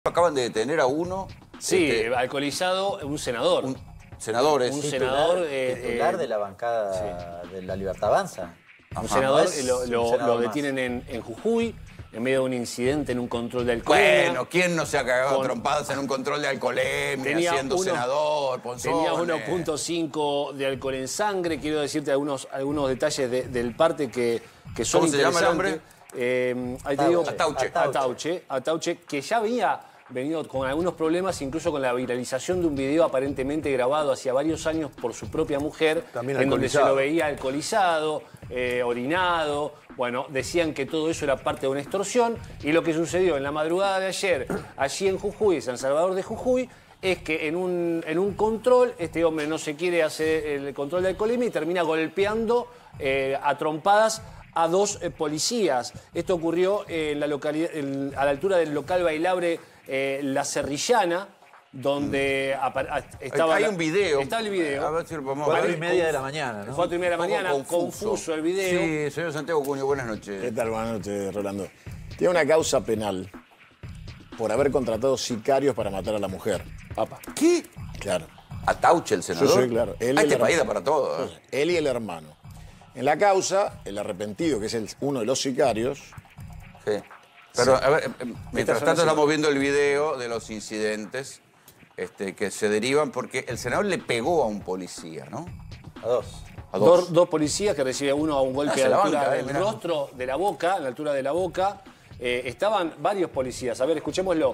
Acaban de detener a uno. Sí, alcoholizado, un senador. Senadores. Un senador. Titular de la bancada de La Libertad Avanza. Un senador, lo senador detienen en Jujuy, en medio de un incidente en un control de alcoholemia. Bueno, ¿quién no se ha cagado trompadas en un control de alcoholemia siendo senador, Tenía 1.5 de alcohol en sangre. Quiero decirte algunos detalles del parte que son ¿Cómo se llama el hombre? Ahí te digo, Atauche, que ya había venido con algunos problemas, incluso con la viralización de un video aparentemente grabado hacía varios años por su propia mujer, en donde se lo veía alcoholizado, orinado. Bueno, decían que todo eso era parte de una extorsión, y lo que sucedió en la madrugada de ayer, allí en Jujuy, San Salvador de Jujuy, es que en un control, este hombre no se quiere hacer el control de alcoholemia y termina golpeando a trompadas a dos policías. Esto ocurrió en la localidad, a la altura del local bailable La Cerrillana, donde estaba... Hay un video. Está el video. A ver si lo podemos 4:30 de la mañana, ¿no? 4:30 de la mañana, confuso el video. Sí, señor Santiago Cuño, buenas noches. ¿Qué tal? Buenas noches, Rolando. Tiene una causa penal por haber contratado sicarios para matar a la mujer. Papá. ¿Qué? Claro. Atauche, el senador. Sí, claro. Este país da para todo. Él y el hermano. En la causa, el arrepentido, que es uno de los sicarios... Sí. Pero, a ver, mientras tanto estamos viendo el video de los incidentes que se derivan porque el senador le pegó a un policía, ¿no? A dos. A dos. Dos policías que recibe uno a un golpe a la altura del mirá. rostro, de la boca, a la altura de la boca. Estaban varios policías. A ver, escuchémoslo.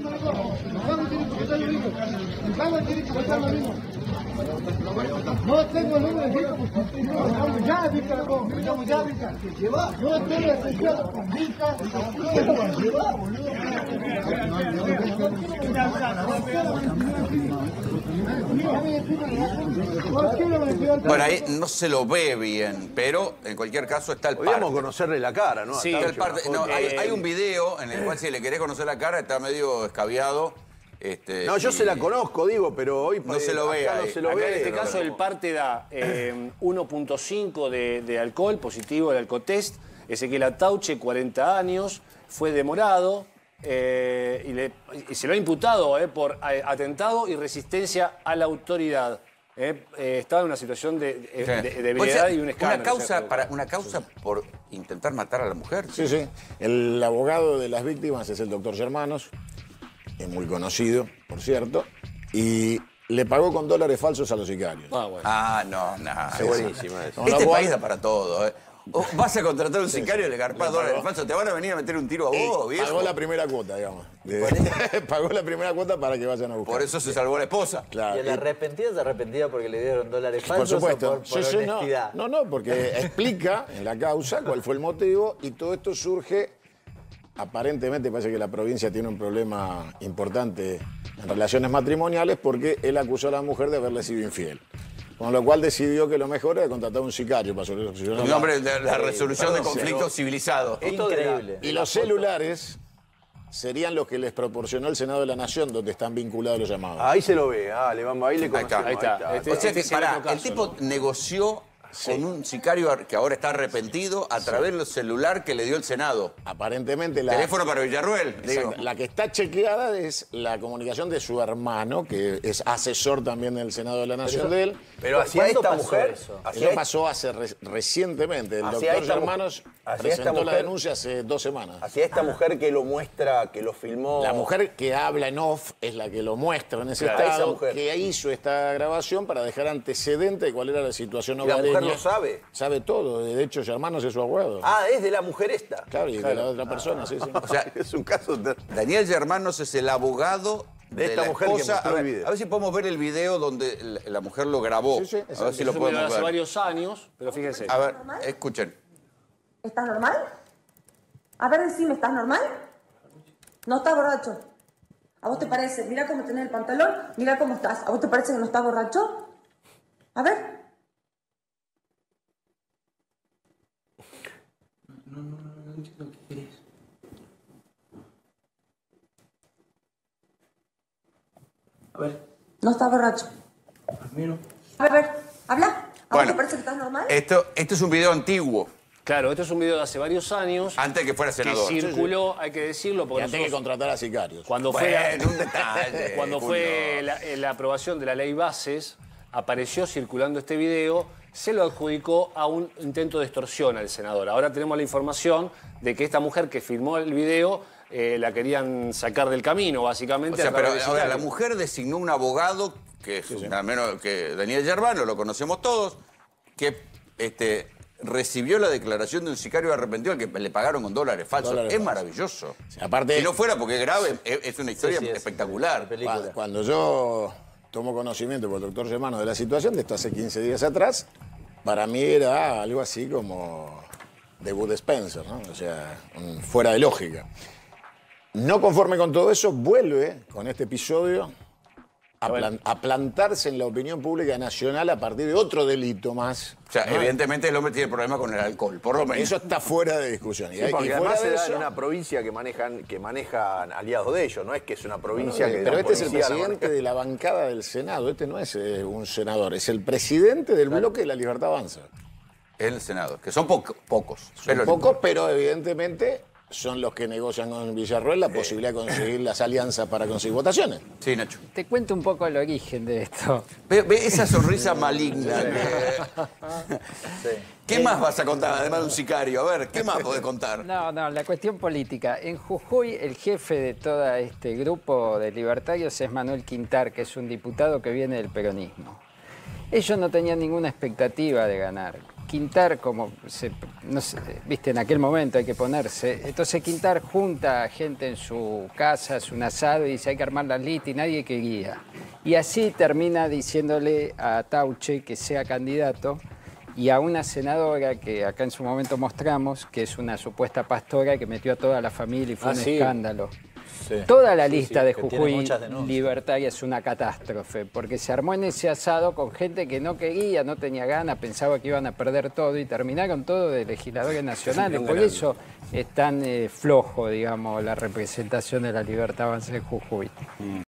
No tengo número de hijos, no ya, Vika, no ya, Vika. No tengo asociado con Vika, Bueno, ahí no se lo ve bien, pero en cualquier caso está el parte. Podríamos conocerle la cara, ¿no? Sí, Está el parte. No, hay un video en el cual si le querés conocer la cara está medio escabiado. No, yo se la conozco, digo, pero hoy no se lo ve acá ahí. no se lo Acá ve. en este caso el parte da 1.5 de alcohol, positivo el alcotest. Ezequiel Atauche, 40 años, fue demorado y se lo ha imputado por atentado y resistencia a la autoridad. Estaba en una situación de ebriedad y un escándalo. Una causa por intentar matar a la mujer. Sí, sí. El abogado de las víctimas es el doctor Germanos, es muy conocido, por cierto, y le pagó con dólares falsos a los sicarios. Ah, bueno. Ah, no. Es buenísima eso. Este país da para todo. Vas a contratar a un sicario y le garpás dólares falsos. Te van a venir a meter un tiro a vos, viejo. Pagó la primera cuota, digamos. Pagó la primera cuota para que vayan a buscar. Por eso se salvó la esposa. Claro. ¿Y el arrepentido se arrepentía porque le dieron dólares Por falsos supuesto. o por honestidad? No, porque explica en la causa cuál fue el motivo y todo esto surge, aparentemente parece que la provincia tiene un problema importante en relaciones matrimoniales porque él acusó a la mujer de haberle sido infiel. Con lo cual decidió que lo mejor era contratar a un sicario para solucionar El nombre de la resolución de conflictos civilizados. Increíble. Y los celulares serían los que les proporcionó el Senado de la Nación, donde están vinculados los llamados. Ahí se lo ve, le vamos, ahí le conocemos. Ahí está. O sea que, es el pará, otro caso, el tipo ¿no? negoció con un sicario que ahora está arrepentido a través del celular que le dio el Senado. Aparentemente Teléfono para Villarruel, digo. Exacto. La que está chequeada es la comunicación de su hermano, que es asesor también del Senado de la Nación de él. Pero hacia ¿Cuándo esta pasó mujer, eso? Eso pasó hace recientemente. El Hacia doctor esta Germanos hacia esta presentó la mujer- denuncia hace 2 semanas. hacia esta mujer que lo muestra, que lo filmó. La mujer que habla en off es la que lo muestra en ese Claro, esa estado, mujer. que hizo esta grabación para dejar antecedente de cuál era la situación ¿Y la hogareña. mujer lo sabe? Sabe todo. De hecho, Germanos es su abogado. Ah, es de la mujer esta. Claro, y de la otra persona, sí, sí. O sea, Es un caso Daniel Germanos es el abogado de esta la mujer que esposa. mostró el video. A ver si podemos ver el video donde la mujer lo grabó. Sí, sí, a ver exacto. si lo Eso podemos hace ver. varios años, pero fíjense. A ver, escuchen. ¿Estás normal? A ver, decime, ¿estás normal? No estás borracho. ¿A vos te parece? Mira cómo tenés el pantalón, mira cómo estás. ¿A vos te parece que no estás borracho? A ver. No entiendo qué querés. A ver, No estás borracho. al menos. A ver, habla. ¿A vos Bueno, te parece que estás normal? Esto es un video antiguo. Claro, esto es un video de hace varios años. Antes de que fuera senador. Que circuló, hay que decirlo. Porque y antes que contratar a sicarios. Cuando bueno, fue, un detalle, cuando fue la aprobación de la ley Bases, apareció circulando este video, se lo adjudicó a un intento de extorsión al senador. Ahora tenemos la información de que esta mujer que filmó el video la querían sacar del camino, básicamente. O sea, pero ahora la mujer designó un abogado, que es al menos que Daniel Gervano, lo conocemos todos, que recibió la declaración de un sicario arrepentido al que le pagaron con dólares falsos. Es maravilloso. Sí, aparte, si no fuera porque es grave, es una historia espectacular. Cuando yo tomo conocimiento por el doctor Germano de la situación de esto hace 15 días atrás, para mí era algo así como de Bud Spencer, ¿no? O sea, fuera de lógica. No conforme con todo eso, vuelve con este episodio a plantarse en la opinión pública nacional a partir de otro delito más. O sea, evidentemente el hombre tiene problemas con el alcohol, por lo menos. Eso está fuera de discusión. Sí, porque además se da en una provincia que manejan aliados de ellos, no es que es una provincia que... Pero este es el presidente de la bancada del Senado, este no es un senador, es el presidente del bloque de La Libertad Avanza. En el Senado, que son pocos. Son pocos, pero evidentemente son los que negocian con Villarroel la posibilidad de conseguir las alianzas para conseguir votaciones. Sí, Nacho. Te cuento un poco el origen de esto. Ve esa sonrisa maligna. ¿Qué más vas a contar, además de un sicario? A ver, ¿qué más podés contar? No, la cuestión política. En Jujuy, el jefe de todo este grupo de libertarios es Manuel Quintar, que es un diputado que viene del peronismo. Ellos no tenían ninguna expectativa de ganar. Quintar, no sé, viste, en aquel momento hay que ponerse. Entonces Quintar junta a gente en su casa, hace un asado y dice hay que armar las listas y nadie que guía. Y así termina diciéndole a Tauche que sea candidato y a una senadora que acá en su momento mostramos, que es una supuesta pastora que metió a toda la familia y fue un escándalo. Sí. Toda la lista de Jujuy libertaria es una catástrofe, porque se armó en ese asado con gente que no quería, no tenía ganas, pensaba que iban a perder todo y terminaron todo de legisladores nacionales. Por eso es tan flojo, digamos, la representación de la Libertad Avanza de Jujuy.